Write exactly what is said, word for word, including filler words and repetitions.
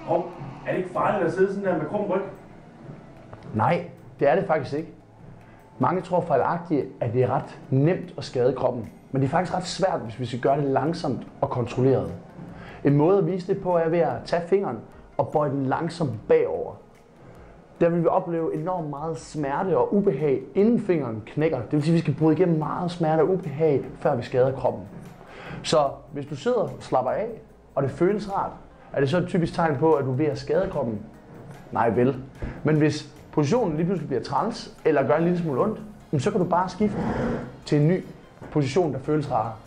Hov, er det ikke farligt at sidde sådan der med krum ryg? Nej, det er det faktisk ikke. Mange tror fejlagtigt, at det er ret nemt at skade kroppen, men det er faktisk ret svært, hvis vi skal gøre det langsomt og kontrolleret. En måde at vise det på er ved at tage fingeren og bøje den langsomt bagover. Der vil vi opleve enormt meget smerte og ubehag, inden fingeren knækker. Det vil sige, at vi skal bryde igennem meget smerte og ubehag, før vi skader kroppen. Så hvis du sidder og slapper af, og det føles rart, er det så et typisk tegn på, at du er ved at skade kroppen? Nej vel. Men hvis positionen lige pludselig bliver træls, eller gør en lille smule ondt, så kan du bare skifte til en ny position, der føles rarere.